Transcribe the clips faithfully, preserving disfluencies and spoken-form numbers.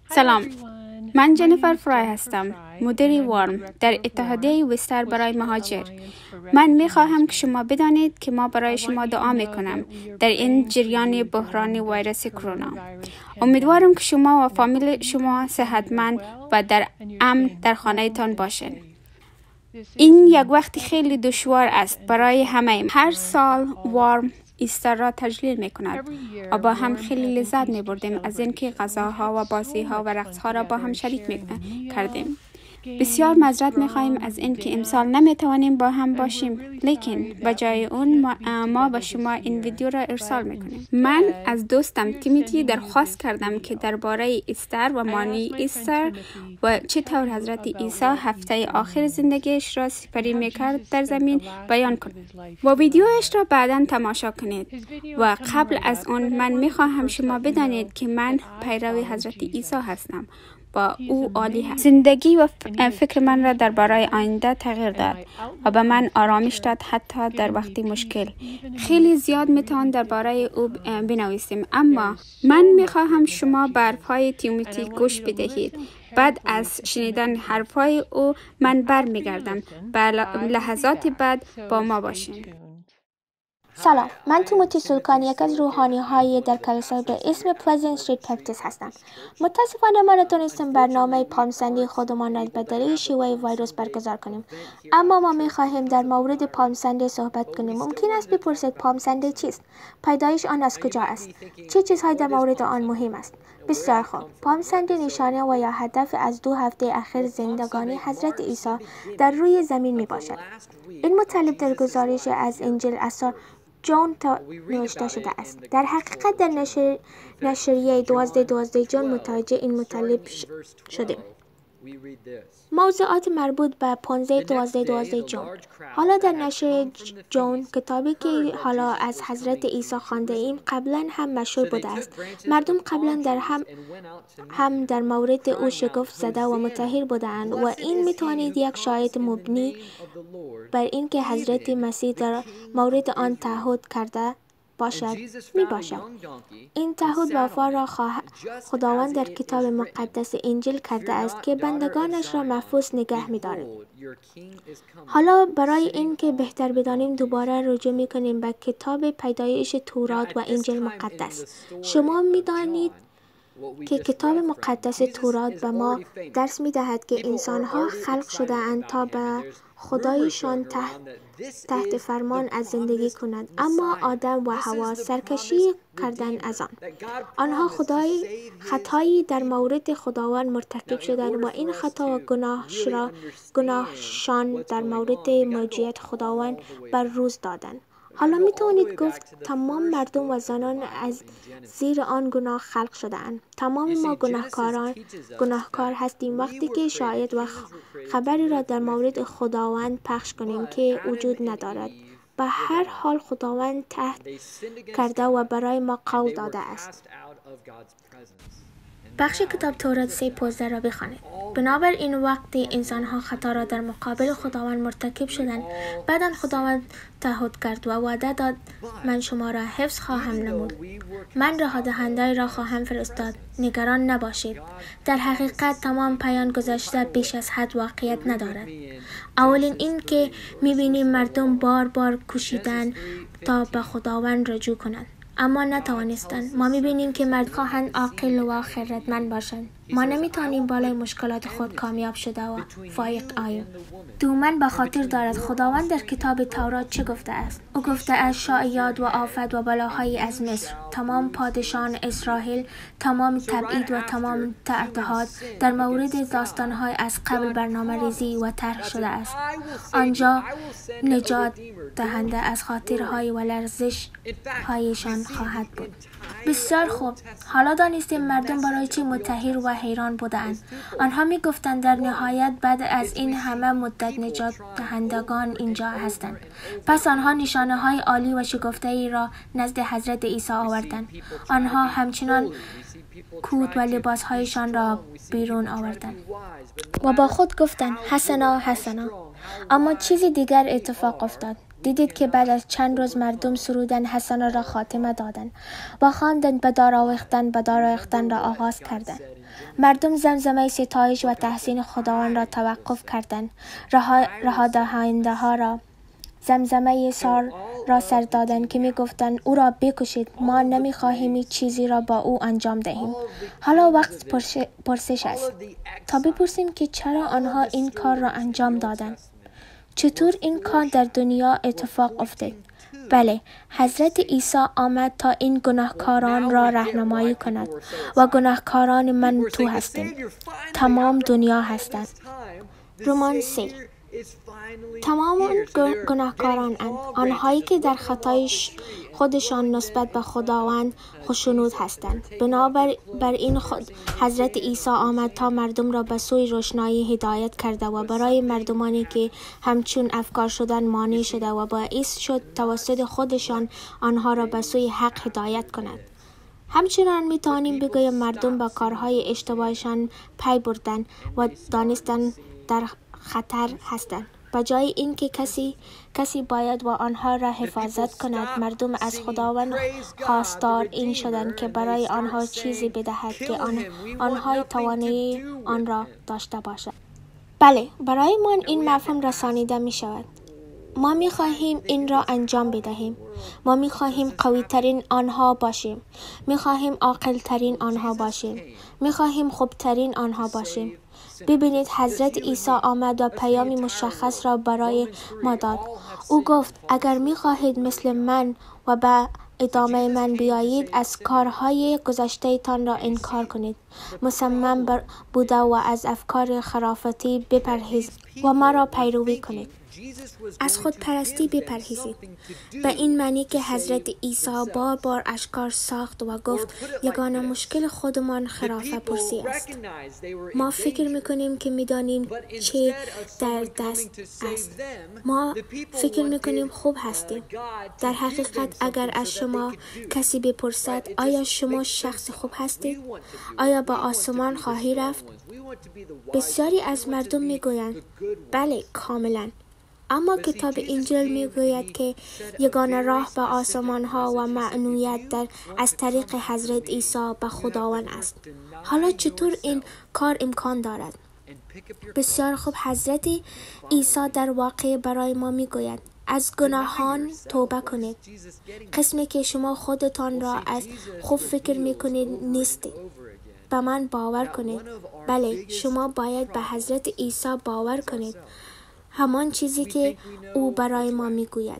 سلام، من جنیفر فرای هستم، مدیری وارم در اتحادیه وستر برای مهاجر. من می خواهم که شما بدانید که ما برای شما دعا می کنم در این جریان بحران ویروس کرونا. امیدوارم که شما و فامیل شما صحتمند و در امن در خانه تان باشند. این یک وقت خیلی دشوار است برای همه. هر سال وارم ایستر را تجلیل می کند و با هم خیلی لذت می بردیم از اینکه غذاها و بازیها و رقصها را با هم شریک می کردیم. بسیار معذرت می خواهیم از اینکه امسال نمی توانیم با هم باشیم، لیکن بجای اون ما, ما با شما این ویدیو را ارسال می کنیم. من از دوستم تیمیتی درخواست کردم که درباره ایستر و معنی ایستر و چطور حضرت عیسی هفته آخر زندگیش را سپری می کرد در زمین بیان کند و ویدیویش را بعدا تماشا کنید. و قبل از اون من می خواهم شما بدانید که من پیرو حضرت عیسی هستم. با او عالی هست. زندگی و فکر من را درباره آینده تغییر داد و به من آرامش داد، حتی در وقتی مشکل. خیلی زیاد میتوان درباره او بنویسیم، اما من میخواهم شما به حرفهای تیموتی گوش بدهید. بعد از شنیدن حرفهای او من برمیگردم. به لحظات بعد با ما باشین. سلام، من تیموتی سولکانی، یک از روحانی های در کلیسا به اسم پلزنت استریت بپتیست هستم. متاسفانه ما نتونستیم برنامه پالم سندی خودمان را به دلیل شیوع ویروس برگزار کنیم، اما ما می خواهیم در مورد پالم سندی صحبت کنیم. ممکن است بپرسید پالم سندی چیست؟ پیدایش آن از کجا است؟ چه چیزهایی در مورد آن مهم است؟ بسیار خوب. پالم سندی نشانه و یا هدف از دو هفته اخیر زندگانی حضرت عیسی در روی زمین می باشد. این مطلب در گزارش از انجیل اسرار جان تا نوشته شده است. در حقیقت در نشر نشریه دوازده دوازده جان متوجه این مطلب شدیم. موضوعات مربوط به پانزده دوازده دوازده جان. حالا در نشر جان، کتابی که حالا از حضرت عیسی خوانده ایم، قبلا هم مشهور بوده است. مردم قبلا در هم هم در مورد او شگفت زده و متحیر بودند و این میتوانید یک شاهد مبنی بر اینکه حضرت مسیح در مورد آن تعهد کرده باشد می باشد. این تعهد وفا را خداوند در کتاب مقدس انجیل کرده است که بندگانش را محفوظ نگه می دارد. حالا برای اینکه بهتر بدانیم دوباره رجوع می کنیم به کتاب پیدایش تورات و انجیل مقدس. شما می دانید که کتاب مقدس تورات به ما درس می دهد که انسانها خلق شده اند تا به خدایشان تحت, تحت فرمان از زندگی کنند، اما آدم و حوا سرکشی کردند از آن. آنها خدای خطایی در مورد خداوند مرتکب شدند و این خطا و گناهش را گناهشان در مورد موجودیت خداوند بر روز دادند. حالا می توانید گفت تمام مردم و زنان از زیر آن گناه خلق شده اند. تمام ما گناهکاران گناهکار هستیم وقتی که شاید و خبری را در مورد خداوند پخش کنیم که وجود ندارد. به هر حال خداوند تحت کرده و برای ما قول داده است. بخش کتاب تورات سه پانزده را بخوانید. بنابراین وقتی انسانها خطا را در مقابل خداوند مرتکب شدند، بعدا خداوند تعهد کرد و وعده داد من شما را حفظ خواهم نمود. من رها دهنده را خواهم فرستاد. نگران نباشید. در حقیقت تمام پیام گذشته بیش از حد واقعیت ندارد. اولین این که می‌بینیم مردم بار بار کوشیدند تا به خداوند رجوع کنند، اما نتوانستند. ما می‌بینیم که مرد خواهند عاقل و خردمند باشند. ما نمی‌توانیم بالای مشکلات خود کامیاب شده و فائق آییم. دومن به خاطر دارد خداوند در کتاب تورات چه گفته است. او گفته است شایعات و آفت و بلاهایی از مصر، تمام پادشاهان اسرائیل، تمام تبعید و تمام تعهدات در مورد داستان‌های از قبل برنامه ریزی و طرح شده است. آنجا نجات دهنده از خاطرهای و لرزش هایشان خواهد بود. بسیار خوب. حالا دانستیم مردم برای چه متحیر و حیران بودند. آنها می گفتند در نهایت بعد از این همه مدت نجات دهندگان اینجا هستند. پس آنها نشانه های عالی و شگفته ای را نزد حضرت عیسی آوردند. آنها همچنان کود و لباس هایشان را بیرون آوردند و با خود گفتند حسنا حسنا. اما چیزی دیگر اتفاق افتاد. دیدید که بعد از چند روز مردم سرودن حسن را خاتمه دادند و خواندند به دار آویختن به دار آویختن را آغاز کردند. مردم زمزمه ستایش و تحسین خداوند را توقف کردند. رها دهنده ها را زمزمه سار را سر دادند که می گفتند او را بکشید، ما نمی خواهیم چیزی را با او انجام دهیم. حالا وقت پرسش است تا بپرسیم که چرا آنها این کار را انجام دادند. چطور این کار در دنیا اتفاق افتاد؟ بله، حضرت عیسی آمد تا این گناهکاران را راهنمایی کند و گناهکاران من تو هستیم. تمام دنیا هستند. رمان سه. تمام گناهکاران اند، آنهایی که در خطایش خودشان نسبت به خداوند خشونت هستند. بنابر بر این خود حضرت عیسی آمد تا مردم را به سوی روشنایی هدایت کرده و برای مردمانی که همچون افکار شدن مانع شده و باعث شد توسط خودشان آنها را به سوی حق هدایت کند. همچنان می توانیم بگوییم مردم با کارهای اشتباهشان پی بردند و دانستند در خطر هستند. به جای اینکه کسی کسی باید و آنها را حفاظت کند، مردم از خداوند خواستار این شدند که برای آنها چیزی بدهد که آن آنها توانایی آن را داشته باشند. بله، برای من این مفهوم رسانیده می شود. ما می خواهیم این را انجام بدهیم. ما می خواهیم قوی ترین آنها باشیم. می خواهیم عاقل ترین آنها باشیم. می خواهیم خوب ترین آنها باشیم. ببینید، حضرت عیسی آمد و پیامی مشخص را برای ما داد. او گفت اگر می خواهید مثل من و به ادامه من بیایید، از کارهای گذشته تان را انکار کنید، مصمم بوده و از افکار خرافاتی بپرهیزید و ما را پیروی کنید. از خودپرستی بپرهیزید. به این معنی که حضرت عیسی بار بار اشکار ساخت و گفت یگانه مشکل خودمان خرافه پرسی است. ما فکر میکنیم که میدانیم چه در دست است. ما فکر میکنیم خوب هستیم. در حقیقت اگر از شما کسی بپرسد آیا شما شخص خوب هستید؟ آیا با آسمان خواهی رفت؟ بسیاری از مردم میگویند بله، کاملا. اما کتاب انجیل میگوید که یگانه راه به آسمان ها و معنویت در از طریق حضرت عیسی به خداوند است. حالا چطور این کار امکان دارد؟ بسیار خوب، حضرت عیسی در واقع برای ما میگوید از گناهان توبه کنید. قسمی که شما خودتان را از خوب فکر میکنید نیستید. به من باور کنید. بله، شما باید به حضرت عیسی باور کنید. همان چیزی که او برای ما میگوید.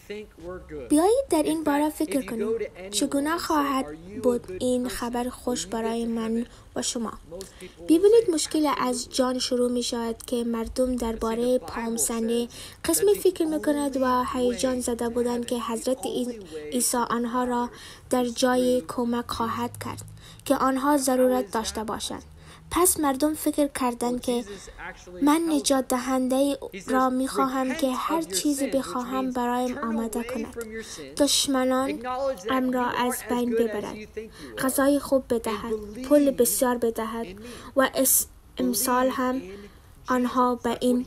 بیایید در این باره فکر کنیم. چگونه خواهد بود این خبر خوش برای من و شما؟ ببینید، مشکل از جان شروع می شود که مردم درباره پامسنه قسمی فکر می کند و هیجان زده بودند که حضرت عیسی آنها را در جای کمک خواهد کرد که آنها ضرورت داشته باشند. پس مردم فکر کردند که من نجات دهنده را می خواهم که هر چیزی بخواهم برایم آماده کند. دشمنان ام را از بین ببرد، غذای خوب بدهد، پول بسیار بدهد و امسال هم آنها به این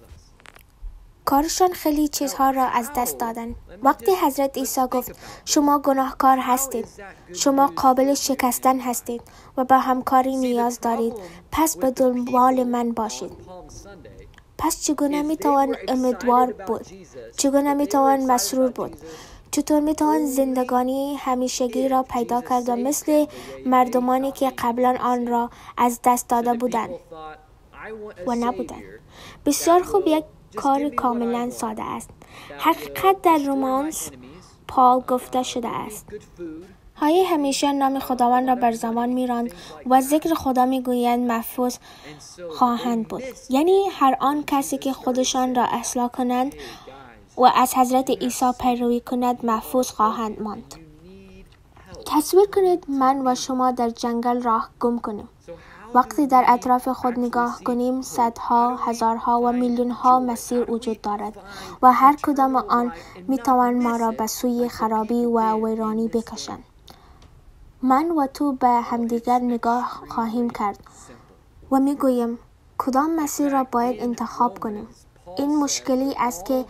کارشان خیلی چیزها را از دست دادند. وقتی حضرت عیسی گفت شما گناهکار هستید، شما قابل شکستن هستید و به همکاری نیاز دارید، پس به دنبال من باشید. پس چگونه میتوان امیدوار بود؟ چگونه میتوان مسرور بود؟ چطور میتوان زندگانی همیشگی را پیدا کرد و مثل مردمانی که قبلا آن را از دست داده بودند و نبودند؟ بسیار خوب، یک کار کاملا ساده است. حقیقت در رومانس پال گفته شده است. های همیشه نام خداوند را بر زبان می‌راند و ذکر خدا میگویند محفوظ خواهند بود. یعنی هر آن کسی که خودشان را اصلاح کنند و از حضرت عیسی پیروی کند محفوظ خواهند ماند. تصور کنید من و شما در جنگل راه گم کنیم. وقتی در اطراف خود نگاه کنیم، صدها، هزارها و میلیونها مسیر وجود دارد و هر کدام آن میتوان ما را به سوی خرابی و ویرانی بکشند. من و تو به همدیگر نگاه خواهیم کرد و میگوییم کدام مسیر را باید انتخاب کنیم. این مشکلی است که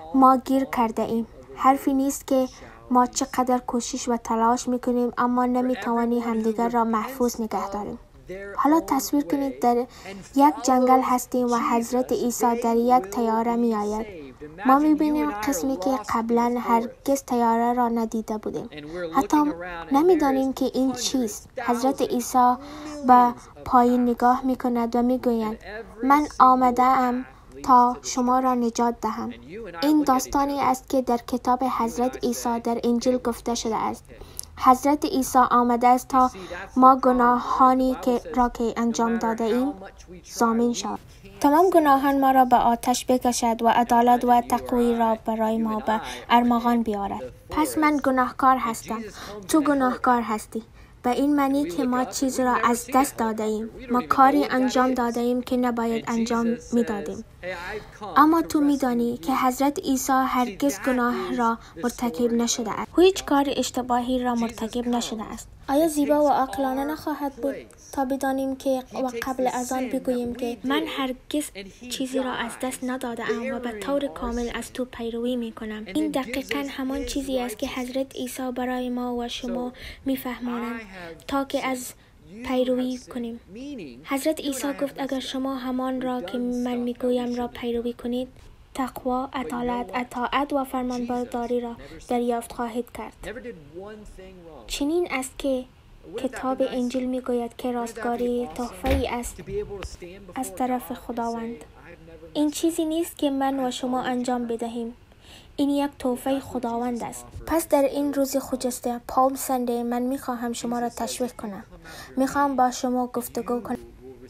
ما گیر کرده ایم. حرفی نیست که ما چقدر کوشش و تلاش میکنیم اما نمیتوانیم همدیگر را محفوظ نگه داریم. حالا تصویر کنید در یک جنگل هستیم و حضرت عیسی در یک طیاره می آید. ما می بینیم قسمی که قبلا هرگز طیاره را ندیده بودیم. حتی نمی دانیم که این چیست. حضرت عیسی به پایین نگاه می کند و می گوید من آمده ام تا شما را نجات دهم. این داستانی است که در کتاب حضرت عیسی در انجیل گفته شده است. حضرت عیسی آمده است تا ما گناهانی که را که انجام داده ایم ضامن شود. تمام گناهان ما را به آتش بکشد و عدالت و تقوی را برای ما به ارمغان بیارد. پس من گناهکار هستم، تو گناهکار هستی. به این معنی که ما چیزی را از دست داده ایم. ما کاری انجام داده ایم که نباید انجام می دادیم. اما تو می دانی که حضرت عیسی هرگز گناه را مرتکب نشده است. هیچ کار اشتباهی را مرتکب نشده است. آیا زیبا و عاقلانه نخواهد بود تا بدانیم که و قبل از آن بگوییم که من هرگز چیزی را از دست نداده ام و به طور کامل از تو پیروی می کنم. این دقیقاً همان چیزی است که حضرت عیسی برای ما و شما می فهمانند تا که از پیروی کنیم. حضرت عیسی گفت اگر شما همان را که من میگویم را پیروی کنید، تقوا، عدالت، اطاعت و فرمانبرداری را دریافت خواهید کرد. چنین است که کتاب انجیل میگوید که راستگاری تحفه‌ای است از طرف خداوند. این چیزی نیست که من و شما انجام بدهیم. این یک تحفه خداوند است. پس در این روز خجسته پالم سنده من میخواهم شما را تشویق کنم. میخواهم با شما گفتگو کنم.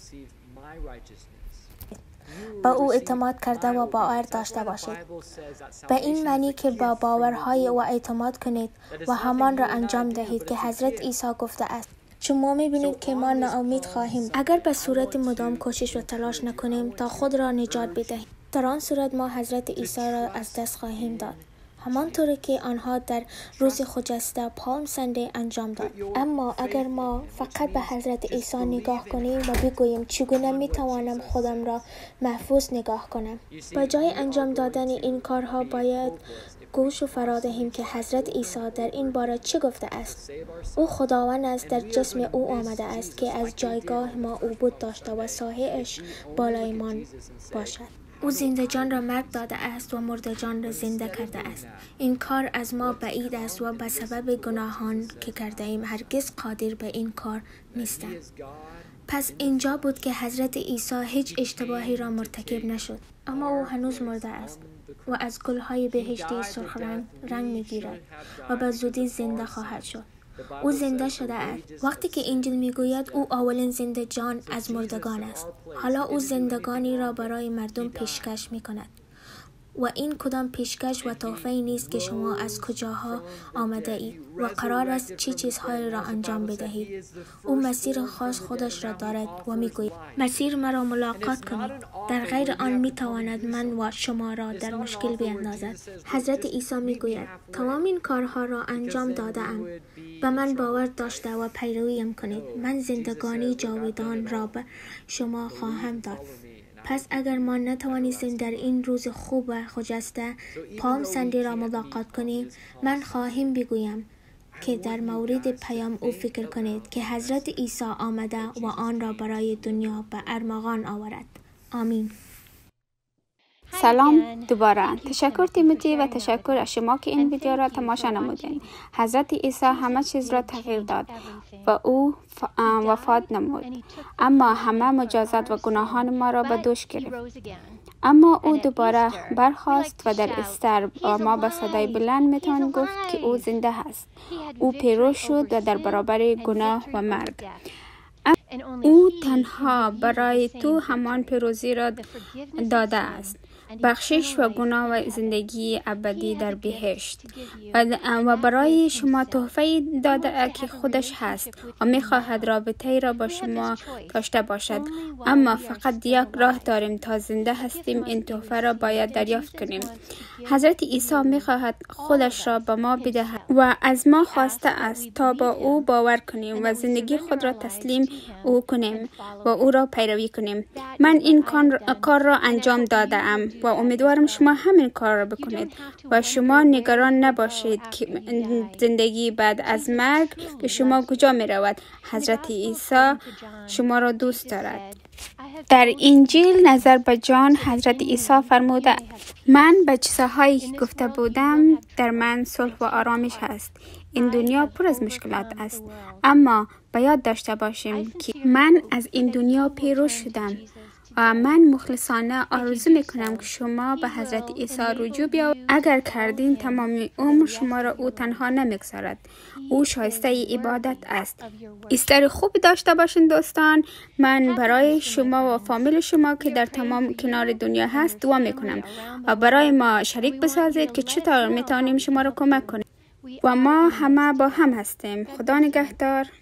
با او اعتماد کرده و باور داشته باشید. به این معنی که با باورهای او اعتماد کنید و همان را انجام دهید که حضرت عیسی گفته است. شما می‌بینید که ما ناامید خواهیم اگر به صورت مدام کوشش و تلاش نکنیم تا خود را نجات بدهیم. در آن صورت ما حضرت عیسی را از دست خواهیم داد، همانطوری که آنها در روز خجسته پالم سنده انجام داد. اما اگر ما فقط به حضرت عیسی نگاه کنیم و بگوییم چگونه میتوانم خودم را محفوظ نگاه کنم، با جای انجام دادن این کارها باید گوش و فرا دهیم که حضرت عیسی در این باره چه گفته است. او خداوند است، در جسم او آمده است که از جایگاه ما عبور داشته و سایه‌اش بالایمان باشد. او زنده جان را مرگ داده است و مرده جان را زنده کرده است. این کار از ما بعید است و به سبب گناهان که کرده ایم هرگز قادر به این کار نیستند. پس اینجا بود که حضرت عیسی هیچ اشتباهی را مرتکب نشد، اما او هنوز مرده است و از گلهای بهشتی سرخ رنگ رنگ می‌گیرد و به زودی زنده خواهد شد. او زنده شده است. وقتی که انجیل میگوید او اولین زنده جان از مردگان است، حالا او زندگانی را برای مردم پیشکش میکند. و این کدام پیشکش و تحفه‌ای نیست که شما از کجاها آمده اید و قرار است چه چیزهایی را انجام بدهید. او مسیر خاص خودش را دارد و میگوید مسیر مرا ملاقات کنید، در غیر آن میتواند من و شما را در مشکل بیندازد. حضرت عیسی میگوید تمام این کارها را انجام داده ام، به من باور داشته و پیرویم کنید، من زندگانی جاودان را به شما خواهم داد. پس اگر ما نتوانستیم در این روز خوب و خجسته پالم سنده را ملاقات کنیم، من خواهیم بگویم که در مورد پیام او فکر کنید که حضرت عیسی آمده و آن را برای دنیا به ارمغان آورد. آمین. سلام دوباره. تشکر تیموتی و تشکر از شما که این ویدیو را تماشا نمودید. حضرت عیسی همه چیز را تغییر داد و او وفات نمود، اما همه مجازات و گناهان ما را به دوش گرفت. اما او دوباره برخاست و در استر و ما با صدای بلند میتوان گفت که او زنده است. او پیروز شد و در برابر گناه و مرگ. او تنها برای تو همان پیروزی را داده است، بخشش و گناه و زندگی ابدی در بهشت، و برای شما تحفه داده که خودش هست و میخواهد رابطه را با شما داشته باشد. اما فقط یک راه داریم تا زنده هستیم، این تحفه را باید دریافت کنیم. حضرت عیسی میخواهد خودش را به ما بدهد و از ما خواسته است تا با او باور کنیم و زندگی خود را تسلیم او کنیم و او را پیروی کنیم. من این کار را انجام داده ام و امیدوارم شما همین کار را بکنید و شما نگران نباشید که زندگی بعد از مرگ که شما کجا می رود. حضرت عیسی شما را دوست دارد. در انجیل نظر به جان حضرت عیسی فرموده: من به چیزهایی که گفته بودم در من صلح و آرامش هست. این دنیا پر از مشکلات است، اما باید داشته باشیم که من از این دنیا پیروز شدم و من مخلصانه آرزو میکنم که شما به حضرت عیسی رجوع بیاورید. اگر کردین تمام عمر شما را او تنها نمیگذارد. او شایسته ای عبادت است. ایستر خوبی داشته باشین دوستان. من برای شما و فامیل شما که در تمام کنار دنیا هست دعا میکنم و برای ما شریک بسازید که چطور میتونیم شما را کمک کنیم و ما همه با هم هستیم. خدا نگهدار.